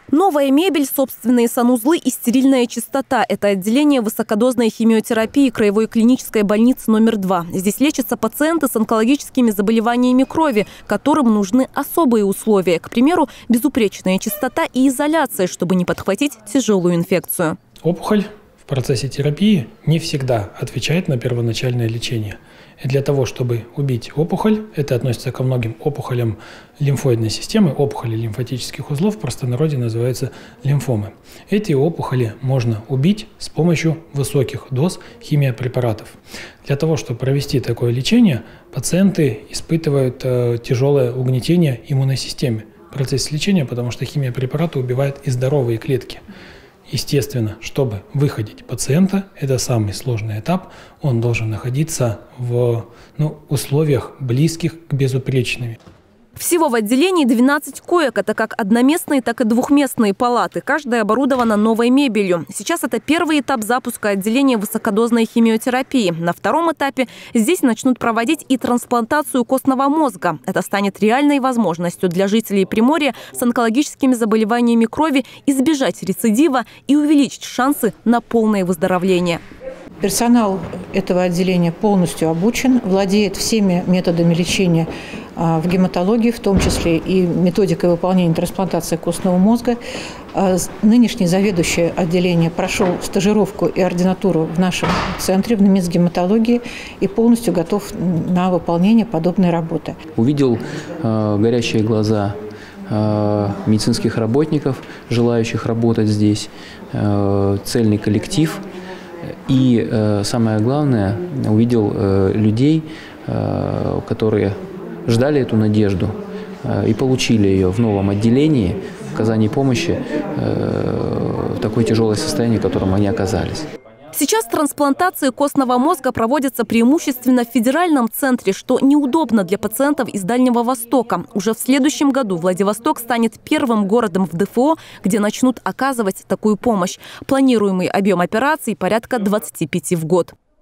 Новая мебель, собственные санузлы и стерильная чистота – это отделение высокодозной химиотерапии краевой клинической больницы номер 2. Здесь лечатся пациенты с онкологическими заболеваниями крови, которым нужны особые условия. К примеру, безупречная чистота и изоляция, чтобы не подхватить тяжелую инфекцию. Опухоль в процессе терапии не всегда отвечает на первоначальное лечение. И для того, чтобы убить опухоль, это относится ко многим опухолям лимфоидной системы, опухоли лимфатических узлов, в простонародье называются лимфомы. Эти опухоли можно убить с помощью высоких доз химиопрепаратов. Для того, чтобы провести такое лечение, пациенты испытывают тяжелое угнетение иммунной системы в процессе лечения, потому что химиопрепараты убивают и здоровые клетки. Естественно, чтобы выходить пациента, это самый сложный этап, он должен находиться в условиях близких к безупречным. Всего в отделении 12 коек. Это как одноместные, так и двухместные палаты. Каждая оборудована новой мебелью. Сейчас это первый этап запуска отделения высокодозной химиотерапии. На втором этапе здесь начнут проводить и трансплантацию костного мозга. Это станет реальной возможностью для жителей Приморья с онкологическими заболеваниями крови избежать рецидива и увеличить шансы на полное выздоровление. Персонал этого отделения полностью обучен, владеет всеми методами лечения в гематологии, в том числе и методикой выполнения трансплантации костного мозга. Нынешний заведующий отделения прошел стажировку и ординатуру в нашем центре, в гематологии, и полностью готов на выполнение подобной работы. Увидел горящие глаза медицинских работников, желающих работать здесь, цельный коллектив. И самое главное, увидел людей, которые ждали эту надежду и получили ее в новом отделении в оказании помощи в такое тяжелое состояние, в котором они оказались. Сейчас трансплантации костного мозга проводятся преимущественно в федеральном центре, что неудобно для пациентов из Дальнего Востока. Уже в следующем году Владивосток станет первым городом в ДФО, где начнут оказывать такую помощь. Планируемый объем операций порядка 25 в год.